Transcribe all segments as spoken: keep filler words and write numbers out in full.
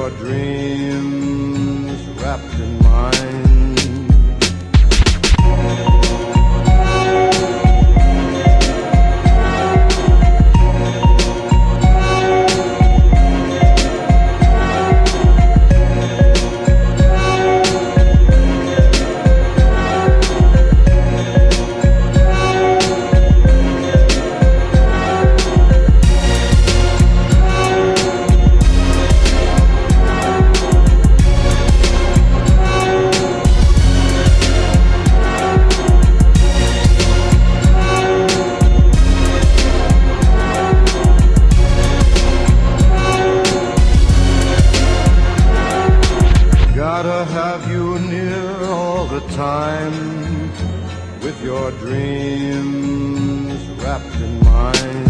your dreams wrapped in mine. Gotta have you near all the time, with your dreams wrapped in mine.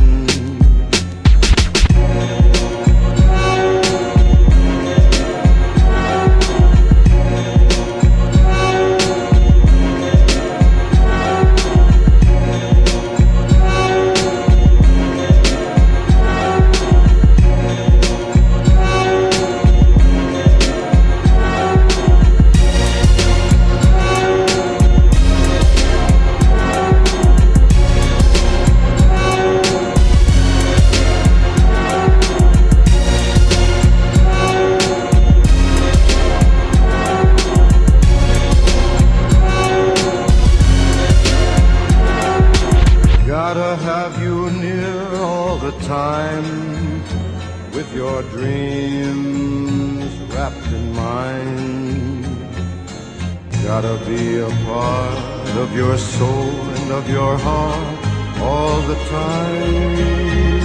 Gotta have you near all the time, with your dreams wrapped in mine. Gotta be a part of your soul and of your heart all the time.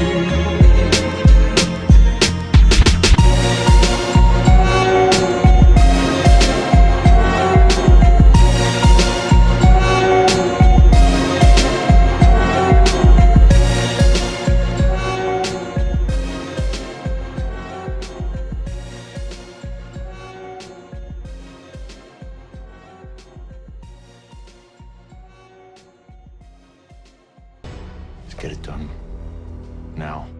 Get it done. Now.